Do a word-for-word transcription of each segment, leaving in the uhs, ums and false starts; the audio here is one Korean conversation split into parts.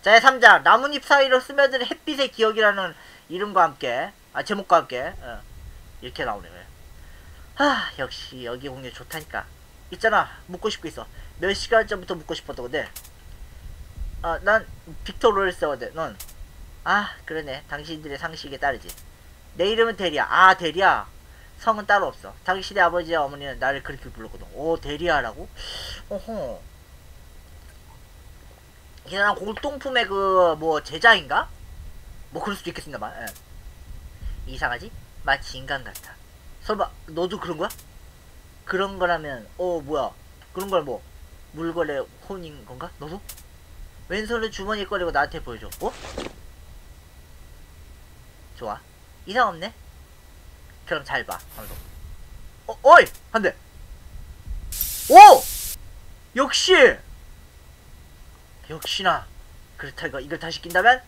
자, 삼 장 나뭇잎 사이로 스며드는 햇빛의 기억이라는 이름과 함께, 아 제목과 함께 어, 이렇게 나오네요. 하, 역시 여기 공유 좋다니까. 있잖아, 묻고 싶고 있어. 몇 시간 전부터 묻고 싶었던 건데. 아, 난 빅터 로렌스거든. 넌? 아, 그러네. 당신들의 상식에 따르지. 내 이름은 대리야. 아, 대리야. 성은 따로 없어. 당신의 아버지와 어머니는 나를 그렇게 불렀거든. 오, 대리야라고? 어허. 이 사람 골동품의 그 뭐 제자인가? 뭐 그럴 수도 있겠습니다만. 예. 이상하지? 마치 인간 같아. 설마 너도 그런 거야? 그런 거라면 어 뭐야? 그런 걸 뭐 물건의 혼인 건가? 너도? 왼손을 주머니에 꺼내고 나한테 보여줘. 어? 좋아. 이상 없네. 그럼 잘 봐. 방송. 어, 어이! 한 대. 오! 역시! 역시나. 그렇다, 이거, 이걸 다시 낀다면?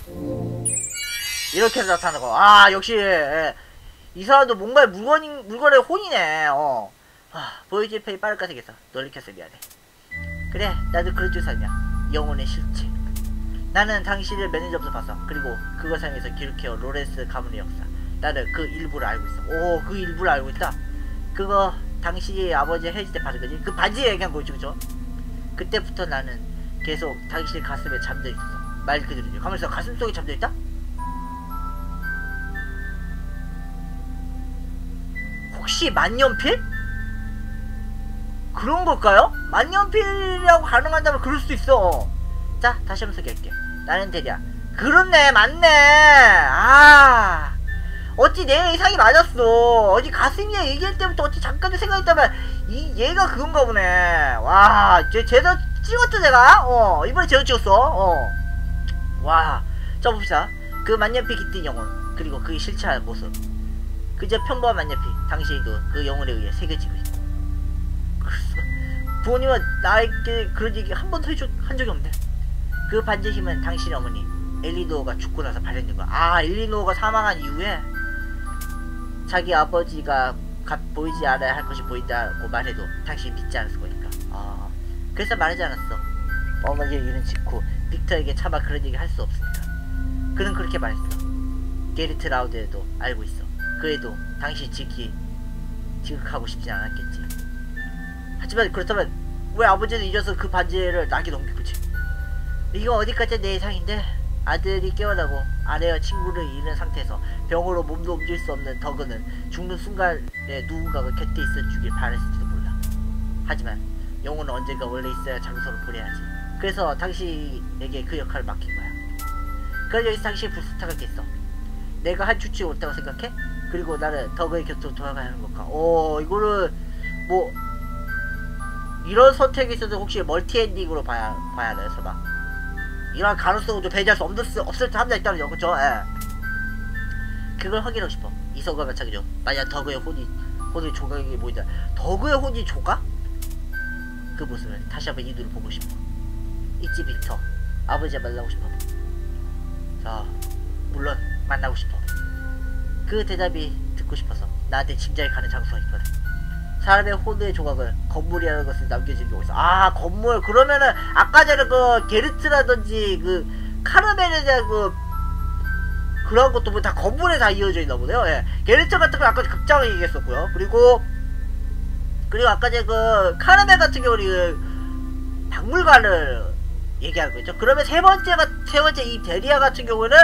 이렇게 해서 나타나고. 아, 역시. 예. 이 사람도 뭔가 물건인, 물건의 혼이네. 어. 아, 보이지 페이 빠를까 생겼어. 놀리켰어, 미안해. 그래, 나도 그런 줄 살냐. 영혼의 실체. 나는 당신을 몇 년 전부터 봤어. 그리고 그걸 사용해서 기록해온 로렌스 가문의 역사. 나는 그 일부를 알고 있어. 오, 그 일부를 알고 있다. 그거 당신이 아버지 헤어질 때 받은 거지? 그 반지에 얘기한 거지, 그죠? 그때부터 나는 계속 당신 가슴에 잠들어 있었어. 말 그대로지. 가만있어. 가슴 속에 잠들어 있다? 혹시 만년필? 그런 걸까요? 만년필이라고 가능한다면 그럴 수도 있어. 자, 다시 한번 소개할게. 나는 대리야. 그렇네, 맞네. 아, 어찌 내 예상이 맞았어. 어찌 가슴이야 얘기할 때부터 어찌 잠깐도 생각했다면 이 얘가 그건가 보네. 와, 쟤 제대로 찍었죠 내가. 어, 이번에 제대로 찍었어. 어, 와. 자, 봅시다. 그 만년필 깃든 영혼, 그리고 그의 실체한 모습. 그저 평범한 만년필. 당신도 그 영혼에 의해 새겨지고 있고. 그럴수가. 부모님은 나에게 그런 얘기 한 번도 해줘 한 적이 없는데. 그 반지의 힘은 당신의 어머니 엘리노어가 죽고 나서 발현된 거야. 아, 엘리노어가 사망한 이후에 자기 아버지가 가, 보이지 않아야 할 것이 보인다고 말해도 당신이 믿지 않았을 거니까. 아, 그래서 말하지 않았어. 어머니의 일은 직후 빅터에게 차마 그런 얘기 할 수 없으니까. 그는 그렇게 말했어. 게리트 라우드에도 알고 있어. 그 애도 당신이 지키 지극하고 싶지 않았겠지. 하지만 그렇다면 왜 아버지는 잊어서 그 반지를 나에게 넘기고지? 이거 어디까지 내 예상인데, 아들이 깨어나고 아내와 친구를 잃은 상태에서 병으로 몸도 움직일 수 없는 더그는 죽는 순간에 누군가가 곁에 있어주길 바랬을지도 몰라. 하지만 영혼은 언젠가 원래 있어야 장소를 보내야지. 그래서 당신에게 그 역할을 맡긴 거야. 그럼 여기서 당신이 불쑥하겠어. 내가 한 추측이 옳다고 생각해? 그리고 나는 더그의 곁으로 돌아가야 하는 걸까? 오, 이거를 뭐 이런 선택이 있어도 혹시 멀티엔딩으로 봐야 봐야 하나요, 설마? 이런 가능성도 배제할 수 없을, 없을 때 함자 있다는 거, 그쵸? 예. 그걸 확인하고 싶어. 이성과 마찬가지죠. 만약 더그의 혼이, 혼의 조각이 보인다. 더그의 혼이 조각? 그 모습을 다시 한번 이 눈을 보고 싶어. 있지, 빅터. 아버지와 만나고 싶어. 자, 물론, 만나고 싶어. 그 대답이 듣고 싶어서 나한테 짐작이 가는 장소가 있거든. 사람의 혼의 조각은 건물이라는 것을 남겨주고 있어. 아, 건물. 그러면은 아까 전에 그 게르트라든지 그 카르멜에 대한 그 그런 것도 뭐 다 건물에 다 이어져 있나 보네요. 예. 게르트 같은 건 아까 극장을 얘기했었고요. 그리고 그리고 아까 전에 그 카르멜 같은 경우는 그 박물관을 얘기하는 거죠. 그러면 세 번째가 세 번째 이 데리아 같은 경우는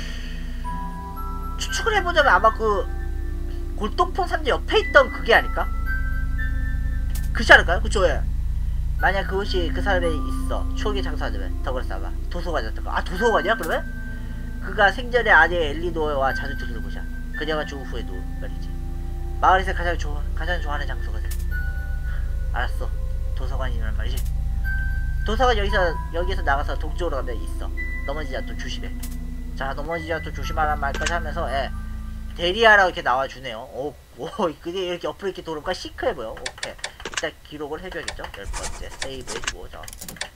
추측을 해보자면 아마 그 골동품 삼재 옆에 있던 그게 아닐까? 그렇지 않을까요? 그쵸, 예. 만약 그것이 그 사람에 있어 추억이 장사하자면 더블 싸봐 도서관이었던 거. 아, 도서관이야 그러면? 그가 생전에 아내 엘리노어와 자주 들르는 곳이야. 그녀가 죽은 후에도 말이지. 마을에서 가장 좋아 가장 좋아하는 장소거든. 알았어. 도서관이란 말이지. 도서관 여기서 여기에서 나가서 동쪽으로 가면 있어. 넘어지지 않도록 조심해. 자, 넘어지지 않도록 조심하란 말까지 하면서, 예. 데리아라고 이렇게 나와주네요. 오, 오, 그게 이렇게 옆으로 이렇게 돌아오니까 시크해 보여. 오케이. 일단 기록을 해줘야겠죠. 열 번째 세이브 해주고. 자,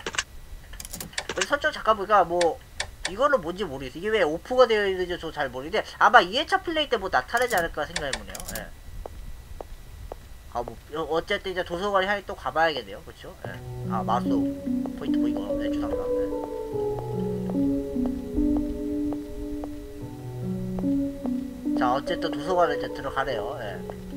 설정 잠깐 보니까 뭐 이거는 뭔지 모르겠어. 이게 왜 오프가 되어 있는지 저 잘 모르겠는데 아마 이 회차 플레이 때 뭐 나타나지 않을까 생각해보네요. 예. 아, 뭐 어쨌든 이제 도서관에 향해 또 가봐야겠네요. 그렇죠? 예. 아, 마우스 포인트 보이고. 네, 죄송합니다. 네. 자, 어쨌든 도서관에 이제 들어가래요. 예.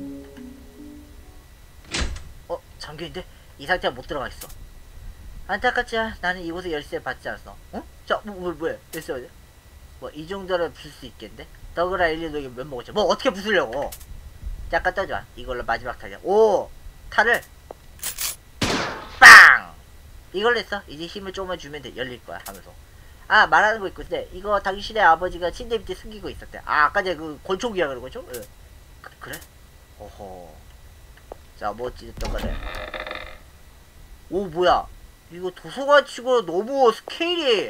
어, 잠겨있는데? 이 상태가 못 들어가 있어. 안타깝지만 나는 이곳에 열쇠를 받지 않았어. 어? 자, 뭐, 뭐, 뭐야? 열쇠 어디야? 뭐, 이 정도는 부술 수 있겠는데? 더그라 일리노기 몇 먹었지? 뭐, 어떻게 부수려고? 잠깐 떠줘. 이걸로 마지막 타자. 오! 칼을 빵! 이걸로 했어. 이제 힘을 조금만 주면 돼. 열릴 거야. 하면서. 아, 말하는 거 있고, 근데 이거 당신의 아버지가 침대 밑에 숨기고 있었대. 아, 아까 전에 그 권총이라 그런 거죠? 예. 그, 그래? 어허. 자, 뭐 어찌됐든 간에. 오, 뭐야. 이거 도서관 치고 너무 스케일이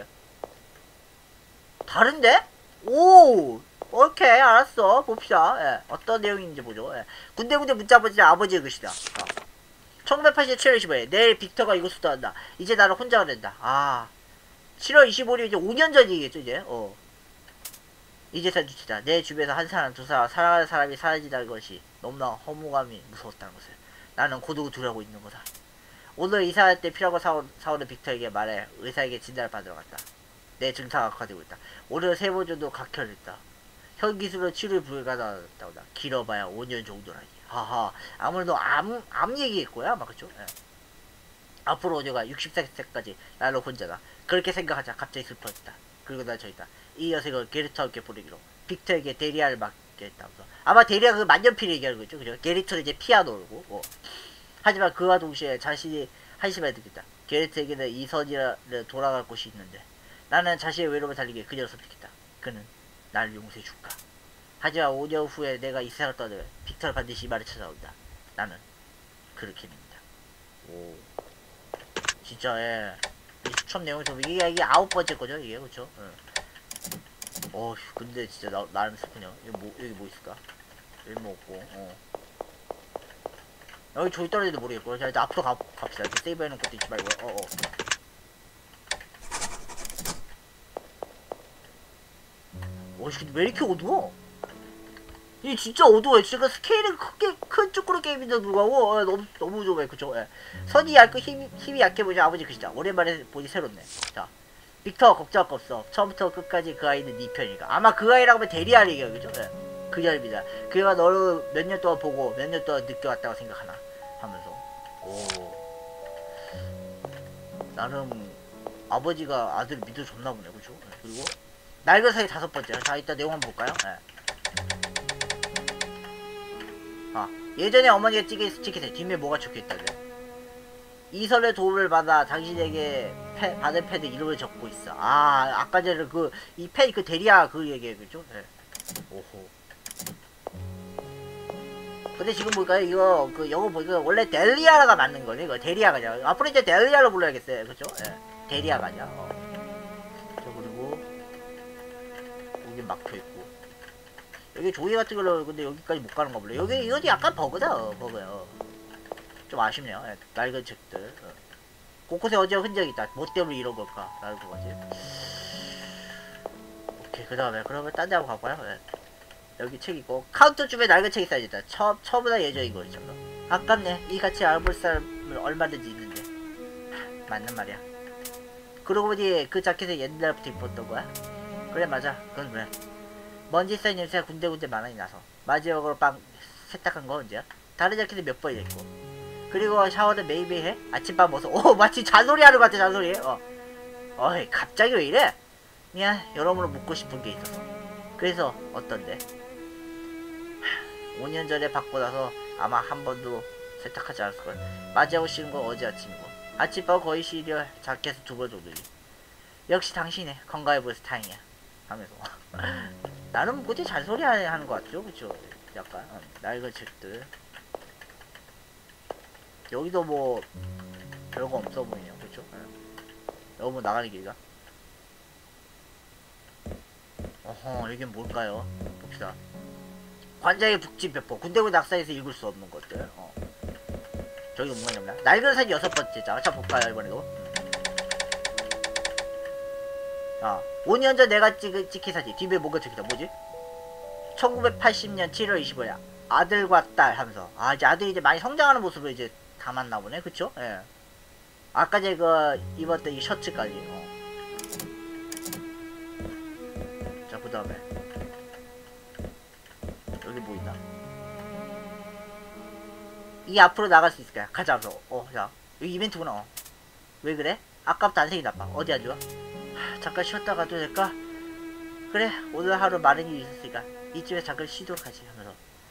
다른데? 오! 오케이, 알았어. 봅시다. 예. 어떤 내용인지 보죠. 예. 군데군데 문자 아버지 아버지의 글씨다. 어. 천구백팔십칠 년 십오일 내일 빅터가 이곳을 떠난다. 이제 나는 혼자가 된다. 아. 칠월 이십오일 이제 오 년 전이겠죠, 이제. 어. 이제서 주치다. 내 주변에서 한 사람, 두 사람, 사랑하는 사람이 사라진다는 것이 너무나 허무감이 무서웠다는 것을. 나는 고독을 두려고 있는 거다. 오늘 이사할 때 필요한 걸 사오, 사오는 빅터에게 말해 의사에게 진단을 받으러 갔다. 내 증상이 악화되고 있다. 오늘 세 번 정도 각혈했다. 현 기술로 치료 불가능하다고. 길어봐야 오 년 정도라니. 하하. 아무래도 암, 암 얘기겠고요, 아마 그쵸? 예. 앞으로 오녀가 육십 세까지 나는 혼자다. 그렇게 생각하자 갑자기 슬퍼졌다. 그리고 난 저기다. 이 여색을 게르트와 함께 보내기로 빅터에게 데리아를 맡게 했다면서. 아마 데리아가 그 만년필 얘기하는 거죠, 그죠? 게르트는 이제 피아노고. 어. 하지만 그와 동시에 자신이 한심해 듣겠다. 게르트에게는 이 선이를 돌아갈 곳이 있는데 나는 자신의 외로움을 달리기에 그녀를 선택했다. 그는 날 용서해 줄까? 하지만 오 년 후에 내가 이 세상을 떠나면 빅터를 반드시 이 말을 찾아온다. 나는 그렇게 믿는다. 오, 진짜 예. 이 추천 내용에서 이게 이게 아홉 번째 거죠, 이게 그렇죠? 응. 어, 근데 진짜 나 나름 슬프냐? 여기 뭐 여기 뭐 있을까? 여기 뭐 없고, 어. 여기 조이 떨어지도 모르겠고. 자, 일단 앞으로 가 갑시다. 이렇게 세이브해놓은 것도 있지 말고. 어, 어. 어씨, 근데 왜 이렇게 어두워? 이게 진짜 어두워요. 진짜 스케일은 크게 큰 쭈꾸루 게임인데도 불구하고 어, 너무 너무 좋아요, 그쵸? 예. 선이 얇고 힘 힘이 약해 보이지 아버지 글씨다. 오랜만에 보니 새롭네. 자, 빅터 걱정할 거 없어. 처음부터 끝까지 그 아이는 네 편이니까. 아마 그 아이라고 하면 대리할 얘기야, 그죠? 예. 그녀입니다. 그녀가 너를 몇 년 동안 보고 몇 년 동안 느껴왔다고 생각하나 하면서. 오. 나름 아버지가 아들을 믿어줬나 보네, 그죠? 예. 그리고 낡은 사이 다섯 번째. 자, 이따 내용 한번 볼까요? 예. 아, 예전에 어머니가 찍게, 찍히세 뒷면 뭐가 적혀있다네. 이설의 도움을 받아 당신에게 펜, 받은 펜에 이름을 적고 있어. 아, 아까 전에 그, 이 펜, 그 데리아 그 얘기예요, 그죠? 네. 오호. 근데 지금 볼까요? 이거, 그, 영어 보니까 원래 델리아가 맞는 거네, 이거. 데리아가 아니라. 앞으로 이제 델리아로 불러야겠어요, 그죠? 네. 데리아가 아니야. 어. 저, 그리고, 여기 막혀있고. 여기 조이 같은 걸로 근데 여기까지 못 가는 거 몰래. 여기 이건 약간 버그다. 어, 버그요. 좀 아쉽네요. 예, 낡은 책들. 어. 곳곳에 어제 흔적이 있다. 뭐 때문에 이런 걸까? 라는 거지. 오케이, 그 다음에 그러면 딴 데 한번 가볼까요? 예. 여기 책 있고 카운터쯤에 낡은 책이 쌓여있다. 처음 처음보다 예전인 거 있죠. 아깝네. 이 같이 알아볼 사람은 얼마든지 있는데. 맞는 말이야. 그러고 보니 그 자켓에 옛날부터 입었던 거야? 그래, 맞아. 그건 왜? 먼지 쌓인 냄새가 군데군데 많이 나서 마지막으로 빵 세탁한 거 언제야? 다른 자켓을 몇 번이나 입고 그리고 샤워는 매일매일 해? 아침밥 먹어서 오 마치 잔소리 하는 것 같아. 잔소리. 어. 어이 갑자기 왜 이래? 미안, 여러모로 묻고 싶은 게 있어서. 그래서 어떤데? 오 년 전에 받고 나서 아마 한 번도 세탁하지 않았을걸. 마지막으로 씻은 건 어제 아침이고 아침밥 거의 시려 자켓을 두 번 정도지. 역시 당신이 건강해 보여서 다행이야 하면서 나는 뭐지 잔소리 하는 것 같죠, 그쵸? 약간 어, 낡은 책들. 여기도 뭐 별거 없어 보이네요, 그쵸? 어. 너무 나가는 길이가. 어허, 여긴 뭘까요? 봅시다. 관장의 북지 배포. 군대군 낙사에서 읽을 수 없는 것들. 어. 저기 뭔가 있나? 낡은 산 여섯 번째 장. 자, 볼까요, 이번에도? 아, 오 년 전 내가 찍은 찍힌 사진. 뒤에 뭔가 적혀있다. 뭐지? 천구백팔십 년 칠월 이십오일 아들과 딸 하면서. 아, 이제 아들이 이제 많이 성장하는 모습을 이제 담았나 보네. 그쵸? 예. 아까 제가 그 입었던 이 셔츠까지. 어. 자, 그 다음에. 어디 뭐 있나? 이 앞으로 나갈 수 있을까요? 가자. 하면서 어, 자 여기 이벤트구나. 어. 왜 그래? 아까부터 안색이 나빠. 어디 안 좋아? 하, 잠깐 쉬었다 가도 될까? 그래, 오늘 하루 많은 일이 있었으니까 이쯤에 잠깐 쉬도록 하지. 하면서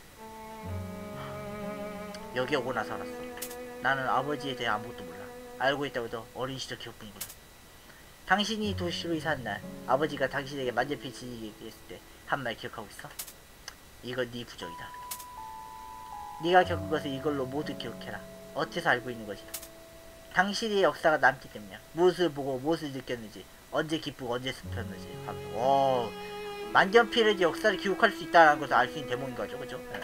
여기 오고 나서 알았어. 나는 아버지에 대해 아무것도 몰라. 알고 있다고도 어린 시절 기억뿐이구나. 당신이 도시로 이사한 날 아버지가 당신에게 만년필 지니기 했을 때 한 말 기억하고 있어? 이건 네 부정이다. 네가 겪은 것을 이걸로 모두 기억해라. 어째서 알고 있는 거지? 당신의 역사가 남기 때문이야. 무엇을 보고 무엇을 느꼈는지, 언제 기쁘고 언제 슬펐는지 하면서 와, 만년필의 역사를 기록할 수 있다는 것을 알 수 있는 대목인 거죠, 그죠? 네.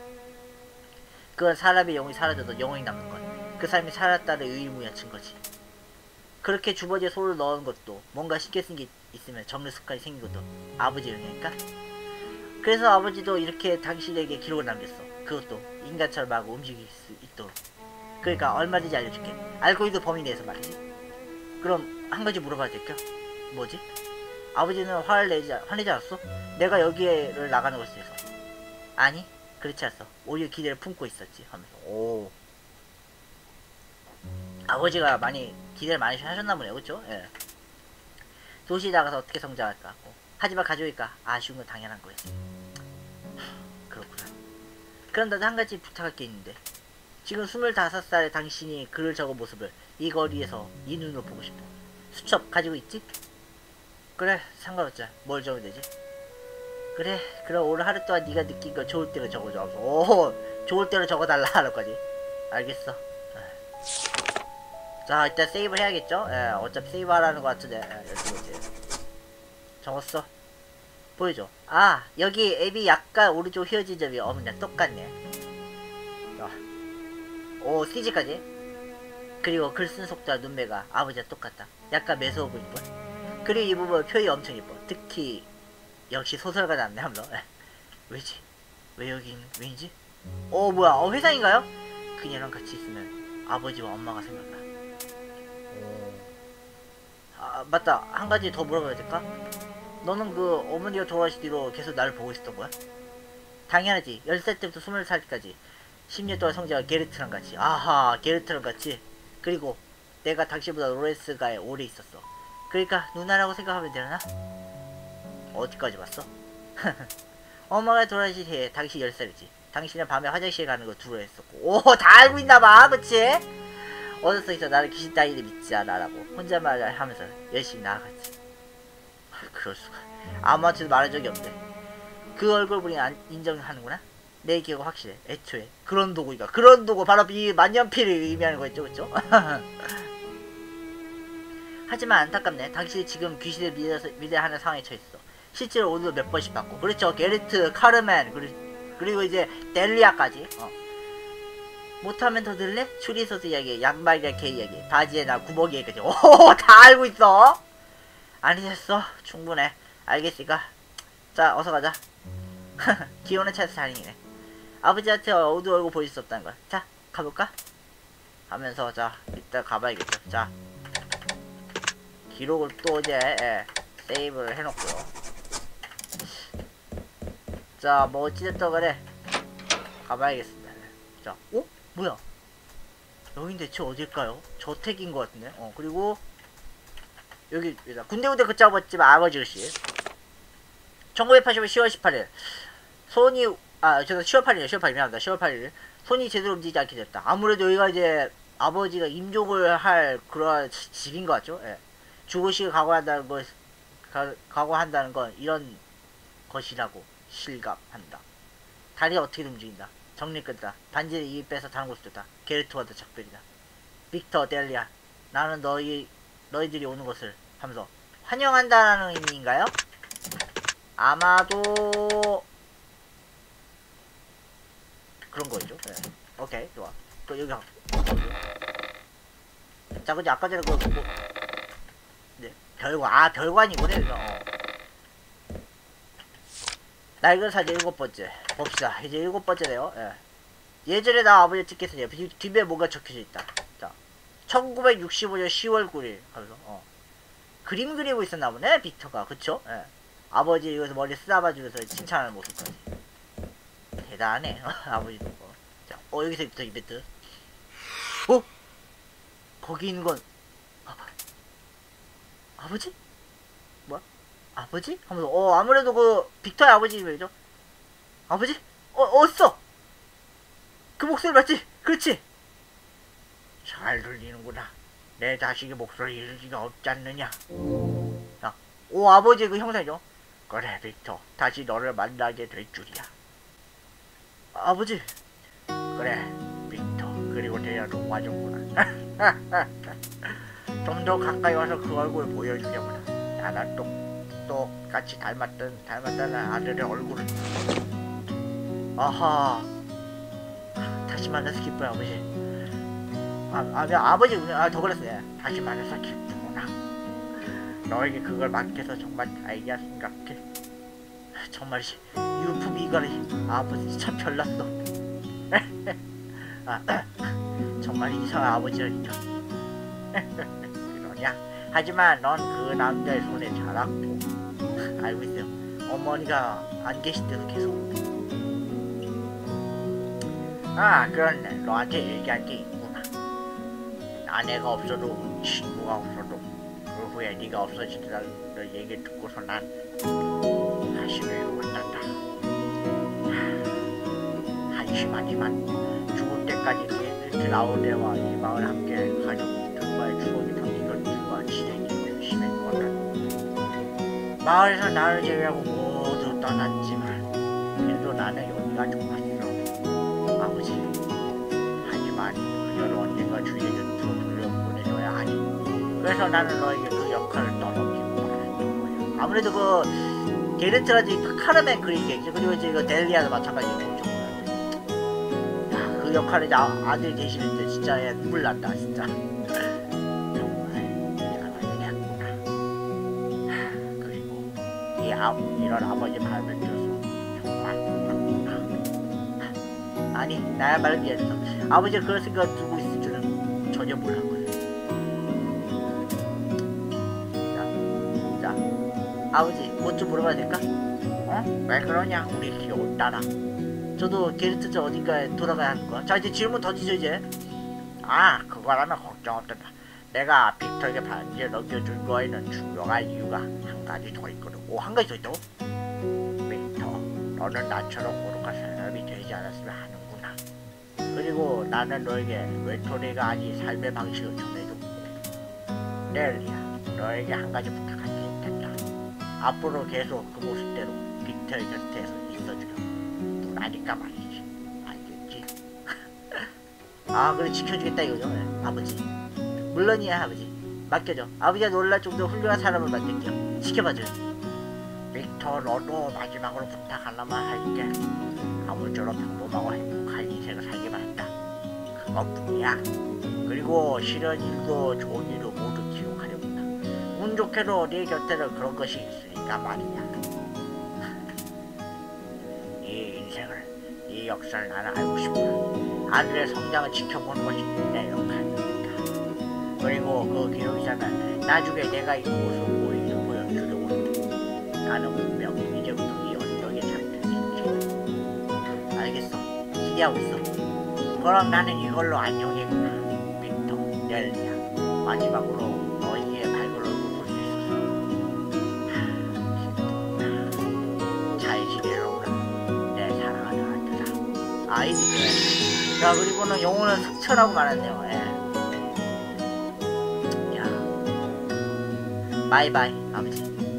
그건 사람의 영혼이 사라져도 영혼이 남는 것. 그 사람이 살았다는 의무야친 거지. 그렇게 주머니에 손을 넣은 것도, 뭔가 신경 쓴 게 있으면 적는 습관이 생긴 것도 아버지의 영향일까? 그래서 아버지도 이렇게 당신에게 기록을 남겼어. 그것도 인간처럼 하고 움직일 수 있도록. 그러니까 얼마든지 알려줄게. 알고 있는 범위 내에서 말이지. 그럼 한 가지 물어봐도 될까? 뭐지? 아버지는 화를 내지, 화내지 않았어? 내가 여기를 나가는 것에 대해서. 아니, 그렇지 않았어. 오히려 기대를 품고 있었지. 하면서 오, 아버지가 많이 기대를 많이 하셨나 보네요. 그쵸? 예. 도시에 나가서 어떻게 성장할까? 어. 하지만 가족이니까 아쉬운 건 당연한 거였지. 그렇구나. 그럼 나도 한 가지 부탁할 게 있는데, 지금 스물다섯 살의 당신이 글을 적은 모습을 이 거리에서 이 눈으로 보고 싶어. 수첩 가지고 있지? 그래, 상관없자. 뭘 적으면 되지? 그래, 그럼 오늘 하루 동안 네가 느낀 걸 좋을 대로 적어줘. 오, 좋을 대로 적어달라 하는 거지. 알겠어. 자, 일단 세이브를 해야겠죠? 예, 어차피 세이브하라는 것 같은데. 예, 여기 적었어. 보여줘. 아, 여기 앱이 약간 오른쪽 휘어진 점이 없네. 똑같네. 자, 오, 씨지까지. 그리고 글 쓴 속도와 눈매가 아버지와 똑같다. 약간 매서워 보이는 걸. 그리고 이 부분 표현이 엄청 예뻐. 특히 역시 소설가 낫네 하면서. 왜지? 왜 여긴 왠지? 어, 뭐야? 어, 회사인가요? 그녀랑 같이 있으면 아버지와 엄마가 생각나. 오. 아, 맞다. 한 가지 더 물어봐야 될까? 너는 그 어머니가 돌아가신 뒤로 계속 나를 보고 있었던 거야? 당연하지. 열 살 때부터 스물 살까지 십 년 동안 성장한 게르트랑 같이. 아하, 게르트랑 같이. 그리고 내가 당신보다 로렌스가에 오래 있었어. 그러니까 누나라고 생각하면 되나? 어디까지 봤어? 엄마가 돌아가신 해에 당신 열 살이지. 당신은 밤에 화장실 가는 거 두려워했었고. 오, 다 알고 있나봐, 그치? 어렸을 때 나를 귀신 따위를 믿지 않아라고 혼잣말 하면서 열심히 나아갔지. 그럴수가. 아무한테도 말한 적이 없는데 그 얼굴 보니 안, 인정하는구나? 내 기억은 확실해. 애초에 그런 도구이가 그런 도구 바로 이 만년필을 의미하는 거였죠, 그쵸? 하지만 안타깝네. 당신이 지금 귀신을 믿어서, 믿어야 하는 상황에 처했어. 실제로 오늘도 몇 번씩 봤고. 그렇죠. 게르트, 카르멘, 그리, 그리고 이제 델리아까지. 어. 못하면 더 들래? 추리소스 이야기, 양말이랑 개 이야기, 바지에 나 구멍 이야기까지. 오, 다 알고 있어. 아니, 됐어. 충분해. 알겠으니까 자, 어서 가자. 기호는 찾아서 다행이네. 아버지한테 어두운 얼굴 보일 수 없다는 거야. 자, 가볼까? 하면서 자, 일단 가봐야겠죠. 자, 기록을 또 이제 예, 세이브를 해놓고요. 자, 뭐 어찌됐든 간에 가봐야겠습니다. 자, 어? 뭐야? 여긴 대체 어딜까요? 저택인 것 같은데? 어, 그리고 여기 군데군데 그 짜봤지만 아버지 글씨. 천구백팔십년 시월 십팔일 손이 아 저는 시월 팔일이에요. 시월 팔일 미안합니다. 시월 팔일 손이 제대로 움직이지 않게 됐다. 아무래도 여기가 이제 아버지가 임종을 할 그런 집인 것 같죠. 예. 죽으시고 각오한다는 것 가, 각오한다는 건 이런 것이라고 실감한다. 다리가 어떻게 움직인다. 정리 끝다. 반지를 입에 빼서 다른 곳으로 뒀다. 게르트와도 작별이다. 빅터 델리아, 나는 너희 너희들이 오는 것을 하면서 환영한다라는 의미인가요? 아마도 그런 거죠. 네. 오케이, 좋아. 그 여기 가. 자, 근데 아까 전에 그 뭐, 네, 별관, 아 별관이구나. 어. 낡은 사진 일곱 번째. 봅시다. 이제 일곱 번째네요. 예. 예전에 나 아버지 찍겠어요. 뒤에 뭔가 적혀져 있다. 자, 천구백육십오년 시월 구일 하면서 어. 그림 그리고 있었나 보네, 빅터가. 그쵸? 예. 아버지 여기서 머리 쓰다봐주면서 칭찬하는 모습까지. 대단하네. 아버지도. 자, 어, 여기서부터 이벤트. 어? 거기 있는 건, 아, 아버지? 뭐야? 아버지? 하면서, 어, 아무래도 그, 빅터의 아버지 왜죠? 아버지? 어, 어딨어? 그 목소리 맞지? 그렇지? 잘 들리는구나. 내 자식의 목소리를 잃을 리가 없지 않느냐. 야, 오, 아버지 그 형사죠? 그래, 빅터. 다시 너를 만나게 될 줄이야. 아, 아버지. 그래, 빅터. 그리고 대야도 와줬구나. 좀 더 가까이 와서 그 얼굴 보여주려구나. 나랑 똑, 똑같이 닮았던, 닮았다는 아들의 얼굴을. 아하. 다시 만나서 기뻐요, 아버지. 아, 아, 아버지, 아, 더 그랬어요. 다시 만나서 기쁘구나. 너에게 그걸 맡겨서 정말 다행이야 생각해. 정말이지. 유품 이거리. 아버지 참 별났어. 아, 정말 이상한 아버지라니까. 그러냐? 하지만 넌 그 남자의 손에 자랐고. 알고 있어요. 어머니가 안 계실 때도 계속. 아, 그렇네. 너한테 얘기할 게 있구나. 아내가 없어도 친구가 없어도 그 후에 네가 없어지더라는 너 얘기 듣고서 난 한심을 만났다. 한심하지만 죽을 때까지 드라우데와 이 마을 함께 가족들과의 추억이 담긴 것들과 지내기 심했거든. 마을에서 나를 제외하고 모두 떠났지만 그래도 나는 여기가 좋았어. 아버지. 하지만 그녀를 언젠가 주의 곁으로 돌려보내줘야 하니. 그래서 나는 너에게 그 역할을 떠넘기고 말았던 거야. 아무래도 그 게르트라지 그 카르멘 그리겠죠. 그리고 이제 그 델리아도 마찬가지고. 야, 그 역할을 이제 아, 아들 되시는 데 진짜 예, 눈물 난다 진짜. 정말 미안한 일이었구나. 그리고 이 아, 이런 아버지 마음을 들어서 정말 고맙구나. 아니, 나야말로 미안해서. 아버지가 그런 생각을 두고 있을 줄은 전혀 몰랐거든. 자, 자, 아버지, 뭐 좀 물어봐도 될까? 어? 왜 그러냐? 우리 귀여운 딸아. 저도 게르트저 어딘가에 돌아가야 하는 거야. 자, 이제 질문 던지죠, 이제. 아, 그거라면 걱정 없다. 내가 빅터에게 반지를 넘겨준 거에는 중요한 이유가 한 가지 더 있거든. 오, 한 가지 더 있다고? 빅터, 너는 나처럼 고독한 사람이 되지 않았으면 하는구나. 그리고 나는 너에게 외톨이가 아닌 삶의 방식을 전해줬고. 넬리야, 너에게 한 가지 부탁할 게 있단다. 앞으로 계속 그 모습대로 빅터의 곁에서 있어주려고. 누나니까 말이지. 알겠지? 아, 그래, 지켜주겠다 이거죠. 네, 아버지. 물론이야, 아버지. 맡겨줘. 아버지가 놀랄 정도로 훌륭한 사람을 만들게요. 지켜봐줘요. 빅터, 너도 마지막으로 부탁 하나만 할게. 아무쪼록 평범하고 행복한 인생을 살게 바란다. 그것뿐이야. 그리고 싫은 일도 좋은 일도 모두 기억하려구나. 운 좋게도 네 곁에는 그런 것이 있으니까 말이야. 네 인생을, 네 역사를 나는 알고 싶구나. 아들의 성장을 지켜보는 것이 내 역할이니까. 그리고 그 기록자는 나중에 내가 이 모습 보이를 보여주려고 해. 나는 분명 이제부터 이 언덕에 잠들겠지. 알겠어. 기대하고 있어. 그럼 나는 이걸로 안녕해구나. 빅터, 넬리야. 마지막으로 너희의 밝은 얼굴 볼 수 있어서 잘 지내라구나. 내 사랑하는 아들아. 아이디 그래. 자, 그리고는 영혼은 삭천하고 말았네요. 예. 야, 바이바이 아버지.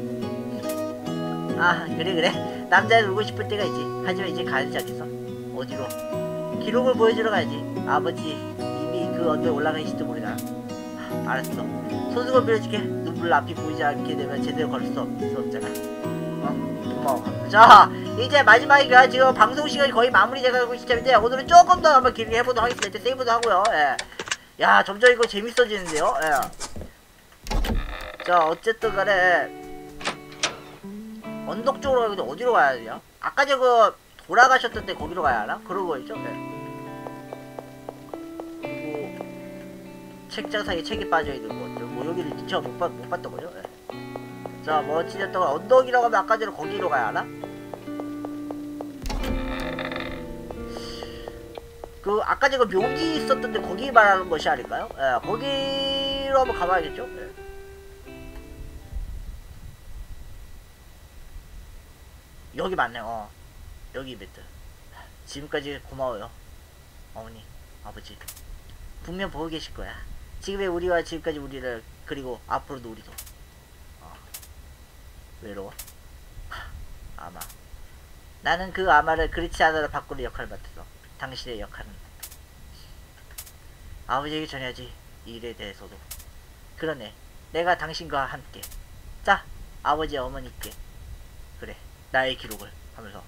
아, 그래 그래. 남자애 울고 싶을 때가 있지. 하지만 이제 가야 되지 않겠어? 어디로? 기록을 보여주러 가야지. 아버지 이미 그 언덕에 올라가 있을지도 모르잖아. 아, 알았어. 손수건 빌려줄게. 눈물 앞이 보이지 않게 되면 제대로 걸을 수 없잖아. 어? 고마워. 자, 이제 마지막이가 지금 방송 시간이 거의 마무리돼가고 시점인데 오늘은 조금 더 한번 길게 해보도록 하겠습니다. 이제 세이브도 하고요. 예. 야, 점점 이거 재밌어지는데요. 예. 자, 어쨌든 간에 언덕 쪽으로 가는데 어디로 가야 돼요? 아까 저거 돌아가셨던데 거기로 가야 하나? 그런 거있죠? 네. 그리고 책장 사이에 책이 빠져있는 거. 뭐 여기를 제가 못, 봤, 못 봤던 거죠? 네. 자, 뭐 어찌됐든 언덕이라고 하면 아까 전에 거기로 가야 하나? 그 아까 제가 묘지 있었던데 거기 말하는 것이 아닐까요? 예, 거기로 한번 가봐야겠죠? 예. 여기 맞네. 어, 여기 이벤트. 지금까지 고마워요, 어머니, 아버지. 분명 보고 계실 거야. 지금의 우리와 지금까지 우리를, 그리고 앞으로도 우리도. 어. 외로워? 아마. 나는 그 아마를 그렇지 않아도 바꾸는 역할을 맡았어. 당신의 역할은 아버지에게 전해야지. 이 일에 대해서도. 그러네, 내가 당신과 함께. 자, 아버지 어머니께. 그래, 나의 기록을 하면서.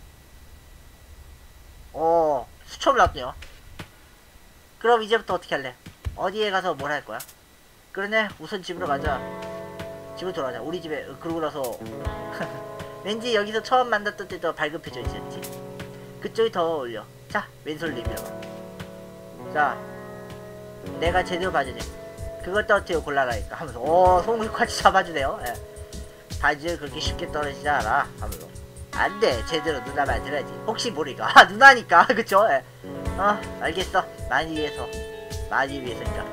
어, 수첩을 놨네요. 그럼 이제부터 어떻게 할래? 어디에 가서 뭘 할 거야? 그러네, 우선 집으로 가자. 집으로 돌아가자. 우리 집에. 그러고 나서 왠지 여기서 처음 만났던 때 더 발급해져 있었지. 그쪽이 더 어울려. 자, 왼손 리뷰. 자, 내가 제대로 봐주네. 그것도 어떻게 골라라니까 하면서. 오, 손목까지 잡아주네요. 예. 바지를 그렇게 쉽게 떨어지지 않아 하면서. 안돼, 제대로 누나 말 들어야지. 혹시 모르니까. 아, 누나니까. 그쵸? 예. 어, 알겠어. 많이 위해서. 많이 위해서니까.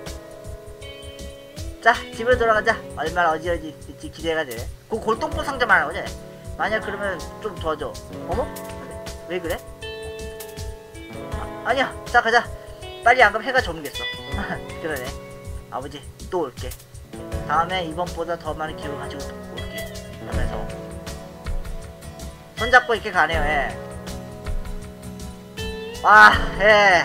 자, 집으로 돌아가자. 얼마나 어지러질지 기대가 되네. 그 골동품 상자 말하는 거지? 만약 그러면 좀 도와줘. 어머? 왜 그래? 아, 아니야, 자 가자. 빨리 안 가면 해가 저물겠어. 그러네. 아버지 또 올게. 다음에 이번보다 더 많은 기억을 가지고 올게 하면서 손잡고 이렇게 가네요. 예. 아, 예.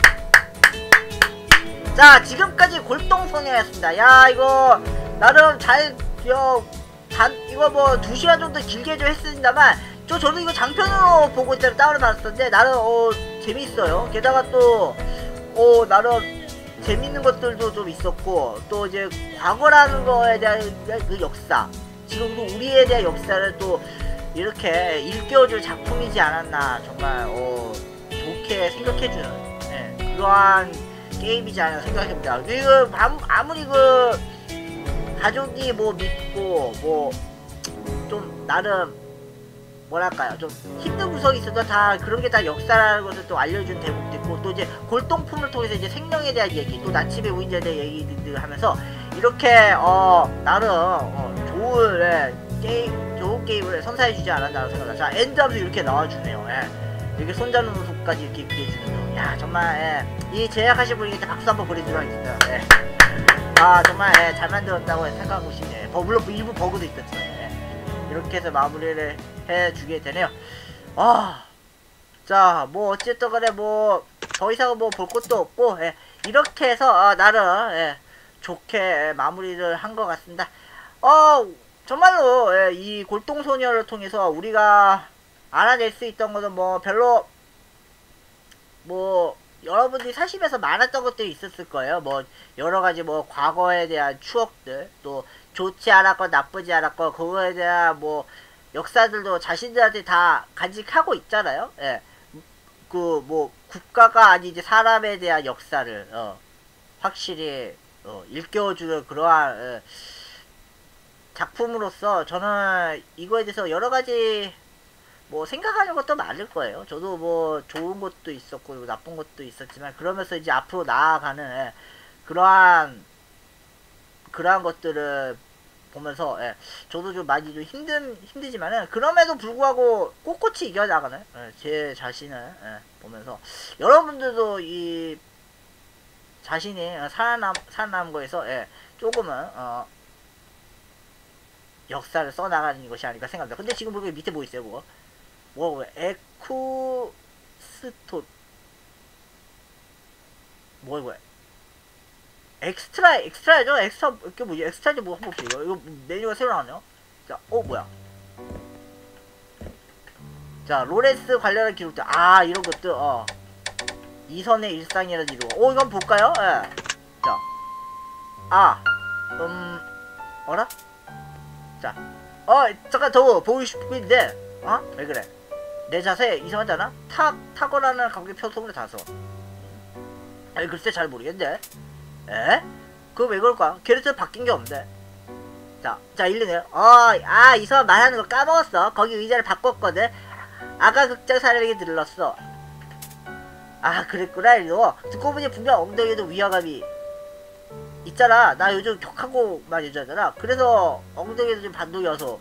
자, 지금까지 골동소녀였습니다. 야, 이거 나름 잘 여, 단, 이거 뭐 두 시간 정도 길게 좀 했습니다만, 저 저는 이거 장편으로 보고 있다가 다운을 받았었는데 나름 어 재미있어요. 게다가 또 어 나름 재밌는 것들도 좀 있었고, 또 이제 과거라는 거에 대한 그 역사, 지금도 우리에 대한 역사를 또 이렇게 일깨워줄 작품이지 않았나. 정말 어 좋게 생각해주는, 예, 그러한 게임이지 않나 생각해봅니다. 이거 아무리 그 가족이 뭐 믿고 뭐 좀 나름 뭐랄까요, 좀 힘든 구석이 있어도 다 그런 게 다 역사라는 것을 또 알려준 대목도 있고, 또 이제 골동품을 통해서 이제 생명에 대한 얘기, 또 나침의 우인자에 대한 얘기들 하면서 이렇게 어 나름 어 좋은, 예, 게임, 좋은 게임을 선사해주지 않았나 생각합니다. 자, 엔드하면서 이렇게 나와주네요. 예. 이렇게 손잡는 모습까지 이렇게 그려주는 거. 야, 정말, 예, 이 제작하신 분에게 박수 한번 보내드리도록 하겠습니다. 예. 아, 정말, 예, 잘 만들었다고 생각하고 싶네요. 어, 물론 일부 버그도 있었지만, 예. 이렇게 해서 마무리를 해주게 되네요. 아, 자, 뭐 어쨌든 간에 뭐 더 이상 뭐 볼 것도 없고, 예, 이렇게 해서 아, 나름, 예, 좋게 마무리를 한 것 같습니다. 어, 정말로, 예, 이 골동소녀를 통해서 우리가 알아낼 수 있던 것은 뭐 별로 뭐 여러분들이 사시면서 많았던 것들이 있었을 거예요. 뭐 여러가지 뭐 과거에 대한 추억들, 또 좋지 않았건 나쁘지 않았건 그거에 대한 뭐 역사들도 자신들한테 다 간직하고 있잖아요. 예. 그 뭐 국가가 아니지 사람에 대한 역사를 어 확실히 어 일깨워주는 그러한 예, 작품으로서 저는 이거에 대해서 여러가지 뭐 생각하는 것도 많을 거예요. 저도 뭐 좋은 것도 있었고 뭐 나쁜 것도 있었지만, 그러면서 이제 앞으로 나아가는, 예, 그러한 그러한 것들을 보면서, 예, 저도 좀 많이 좀 힘든 힘들지만은 그럼에도 불구하고 꼿꼿이 이겨나가는, 예, 제 자신을, 예, 보면서 여러분들도 이 자신이 살아남 살아남은 거에서, 예, 조금은 어 역사를 써나가는 것이 아닐까 생각합니다. 근데 지금 보니까 밑에 뭐 있어요, 뭐? 뭐, 에쿠스토, 뭐, 뭐야. 엑스트라, 엑스트라죠? 엑스트라, 이게 뭐지? 엑스트라지 뭐, 한번 봅시다. 이거, 이거 메뉴가 새로 나왔네요? 자, 어, 뭐야. 자, 로레스 관련한 기록들. 아, 이런 것들, 어. 이선의 일상이라는 이름. 오, 이거 한번 볼까요? 예. 자. 아, 음, 어라? 자. 어, 잠깐 더 보고 싶은데, 어? 왜 그래? 내 자세 이상하잖아? 탁, 탁월하는 관계 표성을 다서. 아니, 글쎄 잘 모르겠는데. 에? 그거 왜 그럴까? 캐릭터 바뀐 게 없는데. 자, 자, 일리네요. 어, 아, 이선 말하는 거 까먹었어. 거기 의자를 바꿨거든. 아까 극장 사례에게 들렀어. 아 그랬구나. 이거 듣고 보니 분명 엉덩이에도 위화감이 있잖아. 나 요즘 격하고 막 여자잖아. 그래서 엉덩이에도 좀 반동이 와서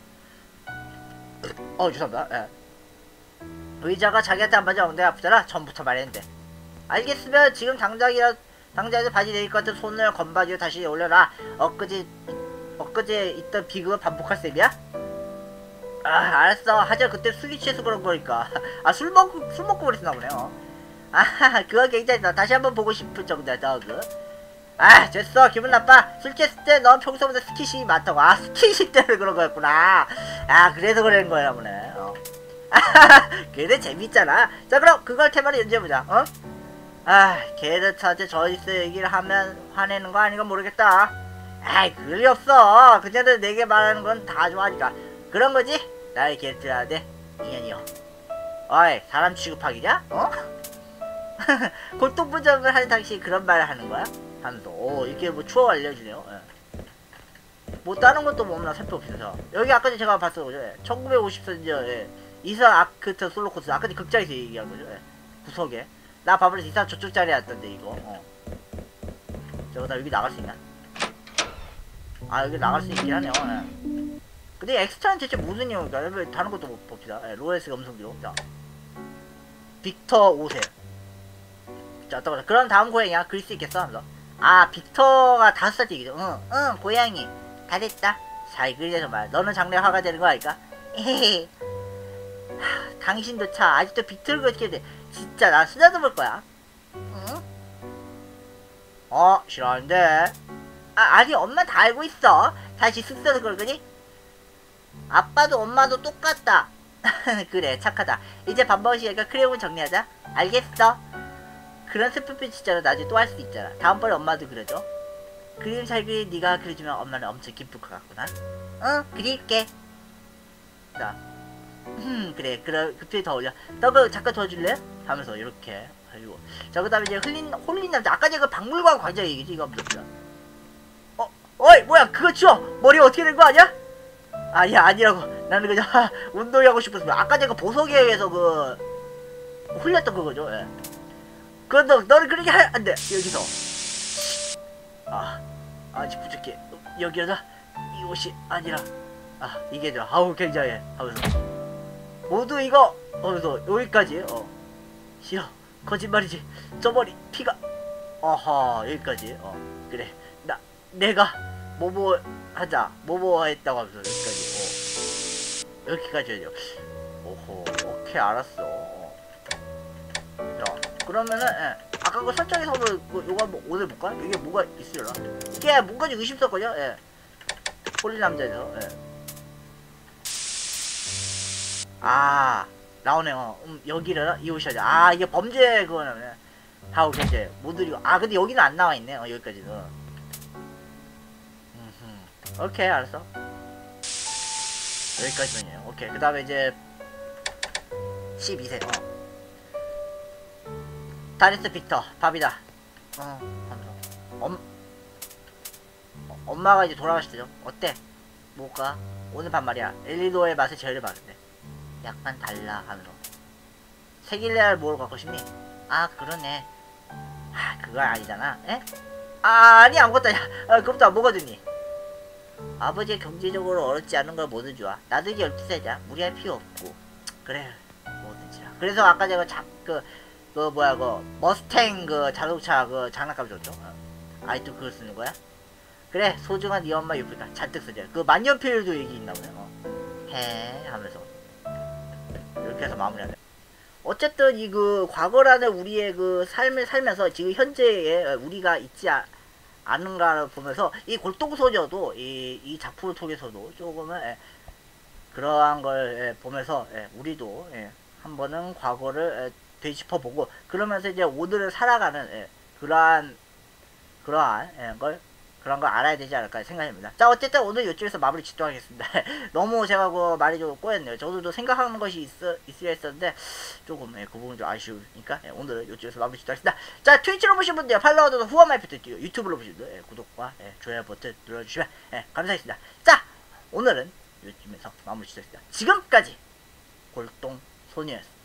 어 죄송합니다. 예. 의자가 자기한테 안 맞아 엉덩이 아프잖아. 전부터 말했는데. 알겠으면 지금 당장이라 당장에서 바지 내릴 것 같은 손을 건바지로 다시 올려라. 엊그제 엊그제 있던 비극을 반복할 셈이야? 아 알았어. 하지만 그때 술이 취해서 그런 거니까. 아 술 먹고 술 먹고 그랬나 보네요. 아 그거 굉장히 다시 한번 보고 싶을 정도야 더그. 아 됐어. 기분 나빠. 술 취했을 때 넌 평소보다 스킨십이 많다고. 아 스킨십 때문에 그런 거였구나. 아 그래서 그러는 거야 보네. 어. 그래 재밌잖아. 자 그럼 그걸 테마로 연주해보자. 어? 아 게르트한테 저이스 얘기를 하면 화내는 거 아닌가 모르겠다. 아이 그럴 리 없어. 그녀들 내게 말하는 건 다 좋아하니까 그런 거지. 나의 게르트한테 인연이요. 어이 사람 취급하기냐? 어? 골동분장을 하는 당신이 그런 말을 하는 거야? 하면서 오 이렇게 뭐 추억 알려주네요. 예. 뭐 다른 것도 뭐 없나 살펴봅시다. 여기 아까 전에 제가 봤어 그죠? 예. 천구백오십사 년 예. 이사 아크트 솔로코스 아까 전에 극장에서 얘기한 거죠. 예. 구석에 나 봐버려서 이사 저쪽 자리에 왔던데 이거. 어. 저거 나 여기 나갈 수 있나? 아 여기 나갈 수 있긴 하네요. 예. 근데 엑스트라는 대체 무슨 내용일까? 다른 것도 봅시다. 예. 로에스 음성기록. 자 빅터 오 세. 자 또 그럼 다음 고양이야 그릴 수 있겠어? 하면서 아 빅터가 다섯 살 때 얘기죠. 응, 응 고양이 잘했다. 잘 그리려서 말. 너는 장래 화가 되는 거 아닐까? 에헤헤. 당신도 차 아직도 빅터를 그렇게 돼. 진짜 나 쓰다듬을 거야. 응? 어 싫어하는데. 아 아니 엄마 다 알고 있어. 다시 쓱 써서 그럴 거니? 아빠도 엄마도 똑같다. 그래 착하다. 이제 밥 먹으시니까 크레용 정리하자. 알겠어. 그런 스프빛 진짜로 나중에 또 할 수 있잖아. 다음번에 엄마도 그려줘. 그림 잘 그린 네가 그려주면 엄마는 엄청 기쁠 것 같구나. 응 그릴게. 자 음 그래 그럼 급히 더 올려. 너그 잠깐 도와줄래? 하면서 이렇게 그리고 자 그 다음에 이제 흘린 홀린 남자. 아까 제가 그 박물관 관장 얘기지. 이거 없었죠. 어 어이 뭐야 그거 치워. 머리 어떻게 된 거 아니야? 아니야 아니라고. 나는 그냥 운동이 하고 싶었어. 아까 제가 보석에 의해서 그 흘렸던 그거죠. 예. 그건 너, 너는 그렇게 할, 안 돼. 여기서. 아, 아직 부족해. 여기라도 이 옷이 아니라. 아, 이게 저, 아우, 굉장해. 하면서. 모두 이거, 하면서, 여기까지, 어. 싫어. 거짓말이지. 저 머리, 피가. 어허, 여기까지, 어. 그래. 나, 내가, 뭐뭐 하자. 뭐뭐 했다고 하면서, 여기까지, 어. 여기까지 해야죠. 오호, 오케이, 알았어. 자, 그러면은 예. 아까 그 설정에서 한번 그, 요거 한번 오늘 볼까? 이게 뭐가 있으려나? 이게 뭔가 좀 의심스럽거든요. 예. 홀린 남자에서 예. 아 나오네요. 음, 여기를 이 옷이야. 아 이게 범죄 그거는 하고 이제 모두 이거 아 근데 여기는 안 나와 있네. 어, 여기까지는. 음흠. 오케이 알았어. 여기까지는요. 오케이 그 다음에 이제 십이 세. 어. 다리스 빅터 밥이다. 어, 엄, 어, 엄마가 이제 돌아가시죠. 어때? 뭐가? 오늘 밥 말이야. 엘리노의 맛을 제일 봤는데 약간 달라 하면서 세길레알 뭘 갖고 싶니? 아 그러네. 아 그건 아니잖아. 에? 아 아니 아무것도 아니야. 아, 그것도 안 먹어주니. 아버지의 경제적으로 어렵지 않은 걸 뭐든 좋아. 나도 이제 열두 세자 무리할 필요 없고 그래 뭐든지. 그래서 아까 제가 자그 그 뭐야 그 머스탱 그 자동차 그 장난감 줬죠. 어. 아이도 그걸 쓰는 거야? 그래 소중한 네 엄마 유프니까 잔뜩 쓰자. 그 만년필도 얘기 있나 보네. 어. 해 하면서 이렇게 해서 마무리하네. 어쨌든 이 그 과거라는 우리의 그 삶을 살면서 지금 현재에 우리가 있지 아, 않은가를 보면서 이 골동소녀도 이, 이 작품을 통해서도 조금은 예, 그러한 걸 예, 보면서 예, 우리도 예, 한 번은 과거를 예, 되짚어보고 그러면서 이제 오늘을 살아가는 예, 그러한 그러한 예, 걸 그런 걸 알아야 되지 않을까 생각합니다. 자 어쨌든 오늘 이쪽에서 마무리 짓도록 하겠습니다. 너무 제가 그 말이 좀 꼬였네요. 저도 생각하는 것이 있어, 있어야 했었는데 조금 예, 그 부분 좀 아쉬우니까 예, 오늘은 이쪽에서 마무리 짓도록 하겠습니다. 자 트위치로 보신 분들 팔로워도 후원 많이 부탁드리고 유튜브로 보신 분들 예, 구독과 예, 좋아요 버튼 눌러주시면 예, 감사하겠습니다. 자 오늘은 이쯤에서 마무리 짓도록 하겠습니다. 지금까지 골동소녀였습니다.